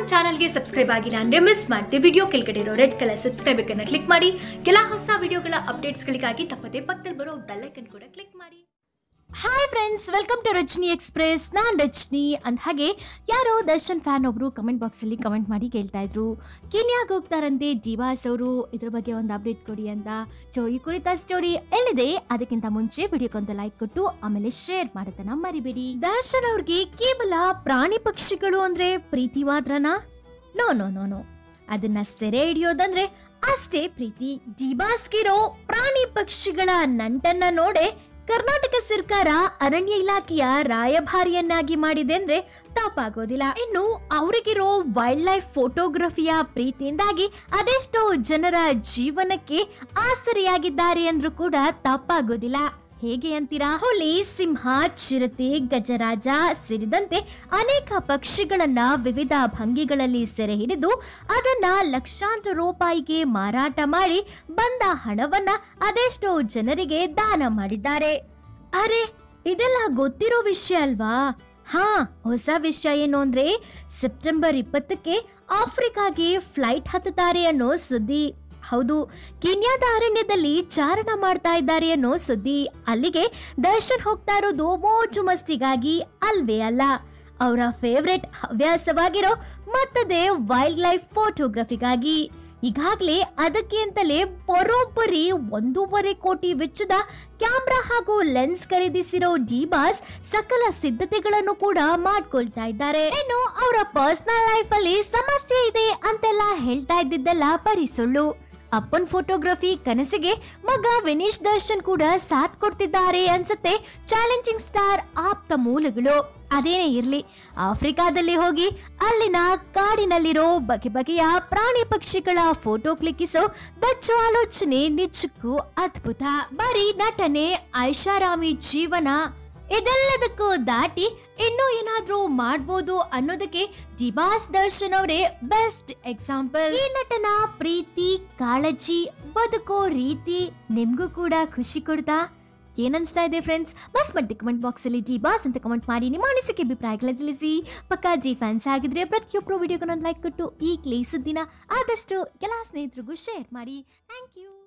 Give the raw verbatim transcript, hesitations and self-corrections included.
ಚಾನಲ್ಗೆ ಸಬ್ಸ್ಕ್ರೈಬ್ ಆಗಿಲ್ಲ ಅಂದ್ರೆ ಮಿಸ್ ಮಾಡ್ತೀವಿ. ವಿಡಿಯೋ ಕೆಳಗಡೆ ಇರೋ red colour subscribe icon click ಮಾಡಿ. ಕೆಲ ಹೊಸ ವಿಡಿಯೋಗಳ ಅಪ್ಡೇಟ್ಸ್ಗಳಿಗಾಗಿ ತಪ್ಪದೇ ಪಕ್ಕದಲ್ಲಿ ಬರೋ ಬೆಲ್ ಐಕನ್ ಕೂಡ ಕ್ಲಿಕ್ ಮಾಡಿ. Hi friends, welcome to Rajani express. ನಾನು ರಜನಿ. ಅಂದ ಹಾಗೆ ಯಾರೋ ದರ್ಶನ್ ಫ್ಯಾನ್ ಒಬ್ರು ಕಮೆಂಟ್ ಬಾಕ್ಸಲ್ಲಿ ಕಮೆಂಟ್ ಮಾಡಿ ಕೇಳ್ತಾ ಇದ್ರು, ಕೀನ್ಯಾಗ ಹೋಗ್ತಾರಂತೆ ದಿವಾಸ್ ಅವರು, ಇದ್ರ ಬಗ್ಗೆ ಒಂದು ಅಪ್ಡೇಟ್ ಕೊಡಿ ಅಂತ. ಸೊ ಈ ಕುರಿತ ಸ್ಟೋರಿ ಎಲ್ಲಿದೆ ಅದಕ್ಕಿಂತ ಮುಂಚೆ ವಿಡಿಯೋಕ್ಕೊಂದು ಲೈಕ್ ಕೊಟ್ಟು ಆಮೇಲೆ ಶೇರ್ ಮಾಡೋದನ್ನ ಮರಿಬೇಡಿ. ದರ್ಶನ್ ಅವ್ರಿಗೆ ಕೇವಲ ಪ್ರಾಣಿ ಪಕ್ಷಿಗಳು ಅಂದ್ರೆ ಪ್ರೀತಿವಾದ್ರನಾ? ನೋ ನೋ ನೋ ನೋ ಅದನ್ನ ಸೆರೆ ಹಿಡಿಯೋದಂದ್ರೆ ಅಷ್ಟೇ ಪ್ರೀತಿ. ದಿವಾಸ್ಗಿರೋ ಪ್ರಾಣಿ ಪಕ್ಷಿಗಳ ನಂಟನ್ನ ನೋಡೆ ಕರ್ನಾಟಕ ಸರ್ಕಾರ ಅರಣ್ಯ ಇಲಾಖೆಯ ರಾಯಭಾರಿಯನ್ನಾಗಿ ಮಾಡಿದೆ ಅಂದ್ರೆ ತಪ್ಪಾಗೋದಿಲ್ಲ. ಇನ್ನು ಅವರಿಗಿರೋ ವೈಲ್ಡ್ ಲೈಫ್ ಫೋಟೋಗ್ರಫಿಯ ಪ್ರೀತಿಯಿಂದಾಗಿ ಅದೆಷ್ಟೋ ಜನರ ಜೀವನಕ್ಕೆ ಆಸರೆಯಾಗಿದ್ದಾರೆ ಅಂದ್ರೂ ಕೂಡ ತಪ್ಪಾಗೋದಿಲ್ಲ. ಹೇಗೆ ಅಂತೀರಾ? ಹುಲಿ, ಸಿಂಹ, ಚಿರತೆ, ಗಜರಾಜ ಸೇರಿದಂತೆ ಅನೇಕ ಪಕ್ಷಿಗಳನ್ನ ವಿವಿಧ ಭಂಗಿಗಳಲ್ಲಿ ಸೆರೆ ಹಿಡಿದು ಅದನ್ನ ಲಕ್ಷಾಂತರ ರೂಪಾಯಿಗೆ ಮಾರಾಟ ಮಾಡಿ ಬಂದ ಹಣವನ್ನ ಅದೆಷ್ಟೋ ಜನರಿಗೆ ದಾನ ಮಾಡಿದ್ದಾರೆ. ಅರೆ, ಇದೆಲ್ಲ ಗೊತ್ತಿರೋ ವಿಷಯ ಅಲ್ವಾ? ಹಾ, ಹೊಸ ವಿಷಯ ಏನು ಅಂದ್ರೆ ಸೆಪ್ಟೆಂಬರ್ ಇಪ್ಪತ್ತಕ್ಕೆ ಆಫ್ರಿಕಾಗೆ ಫ್ಲೈಟ್ ಹತ್ತುತ್ತಾರೆ ಅನ್ನೋ ಸುದ್ದಿ. ಹೌದು, ಕೀನ್ಯಾದ ಅರಣ್ಯದಲ್ಲಿ ಚಾರಣ ಮಾಡ್ತಾ ಇದ್ದಾರೆ ಅನ್ನೋ ಸುದ್ದಿ. ಅಲ್ಲಿಗೆ ದರ್ಶನ್ ಹೋಗ್ತಾ ಇರೋದು ಮೋಜು ಮಸ್ತಿಗಾಗಿ ಅಲ್ವೇ ಅಲ್ಲ, ಅವರ ಫೇವ್ರೆಟ್ ಹವ್ಯಾಸವಾಗಿರೋ ಮತ್ತದೇ ವೈಲ್ಡ್ ಲೈಫ್ ಫೋಟೋಗ್ರಫಿಗಾಗಿ. ಈಗಾಗಲೇ ಅದಕ್ಕೆ ಅಂತಲೇ ಬರೋಬ್ಬರಿ ಒಂದೂವರೆ ಕೋಟಿ ವೆಚ್ಚದ ಕ್ಯಾಮ್ರಾ ಹಾಗೂ ಲೆನ್ಸ್ ಖರೀದಿಸಿರೋ ಡಿಬಾಸ್ ಸಕಲ ಸಿದ್ಧತೆಗಳನ್ನು ಕೂಡ ಮಾಡ್ಕೊಳ್ತಾ ಇದ್ದಾರೆ. ಇನ್ನು ಅವರ ಪರ್ಸನಲ್ ಲೈಫ್ ಅಲ್ಲಿ ಸಮಸ್ಯೆ ಇದೆ ಅಂತೆಲ್ಲ ಹೇಳ್ತಾ ಇದ್ದಿದ್ದೆಲ್ಲ ಬರೀ ಸುಳ್ಳು. ಅಪ್ಪನ್ ಫೋಟೋಗ್ರಫಿ ಕನಸಿಗೆ ಮಗ ವಿನೀಶ್ ದರ್ಶನ್ ಕೂಡ ಸಾಥ್ ಕೊಡ್ತಿದ್ದಾರೆ ಅನ್ಸುತ್ತೆ ಚಾಲೆಂಜಿಂಗ್ ಸ್ಟಾರ್ ಆಪ್ತ ಮೂಲಗಳು. ಅದೇನೇ ಇರ್ಲಿ, ಆಫ್ರಿಕಾದಲ್ಲಿ ಹೋಗಿ ಅಲ್ಲಿನ ಕಾಡಿನಲ್ಲಿರೋ ಬಗೆ ಬಗೆಯ ಪ್ರಾಣಿ ಪಕ್ಷಿಗಳ ಫೋಟೋ ಕ್ಲಿಕ್ಕಿಸೋ ದಚ್ಚು ಆಲೋಚನೆ ನಿಜಕ್ಕೂ ಅದ್ಭುತ. ಬರೀ ನಟನೆ, ಐಷಾರಾಮಿ ಜೀವನ ಇದೆಲ್ಲದಕ್ಕೂ ದಾಟಿ ಇನ್ನೂ ಏನಾದ್ರೂ ಮಾಡ್ಬೋದು ಅನ್ನೋದಕ್ಕೆ ದಿವಾಸ್ ದರ್ಶನ್ ಅವರೇ ಬೆಸ್ಟ್ ಎಕ್ಸಾಂಪಲ್. ಈ ನಟನ ಪ್ರೀತಿ, ಕಾಳಜಿ, ಬದುಕೋ ರೀತಿ ನಿಮ್ಗೂ ಕೂಡ ಖುಷಿ ಕೊಡ್ತಾ? ಏನನ್ಸ್ತಾ ಇದೆ ಫ್ರೆಂಡ್ಸ್? ಮಸ್ ಮಾಡಿ ಕಮೆಂಟ್ ಬಾಕ್ಸ್ ಅಲ್ಲಿ ದಿವಾಸ್ ಅಂತ ಕಮೆಂಟ್ ಮಾಡಿ ನಿಮ್ಮ ಅನಿಸಿಕೆ ಅಭಿಪ್ರಾಯಗಳನ್ನ ತಿಳಿಸಿ. ಪಕ್ಕಾ ಜಿ ಫ್ಯಾನ್ಸ್ ಆಗಿದ್ರೆ ಪ್ರತಿಯೊಬ್ಬರು ವಿಡಿಯೋಗೊಂದು ಲೈಕ್ ಕೊಟ್ಟು ಈಗಲೇ ಸುದ್ದಿನ ಆದಷ್ಟು ಎಲ್ಲ ಸ್ನೇಹಿತರಿಗೂ ಶೇರ್ ಮಾಡಿ. Thank you.